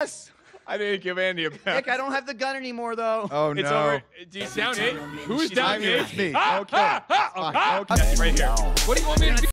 Yes. I didn't give Andy a pass. Nick, I don't have the gun anymore, though. Oh, It's no. over. Do you sound it? Who's down here? It's me. Ah, Okay. ah, ah, Fine. ah. Okay. Right here. What do you want me to do?